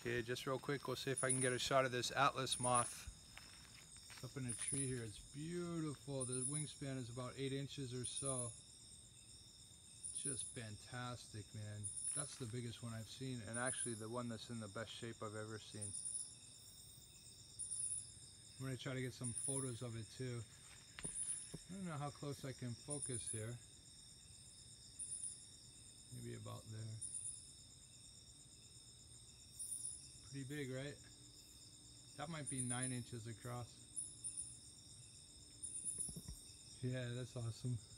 Okay, just real quick, we'll see if I can get a shot of this Atlas Moth. It's up in a tree here. It's beautiful. The wingspan is about 8 inches or so. Just fantastic, man. That's the biggest one I've seen, and actually the one that's in the best shape I've ever seen. I'm going to try to get some photos of it too. I don't know how close I can focus here. Maybe about there. Pretty big, right? That might be 9 inches across. Yeah, that's awesome.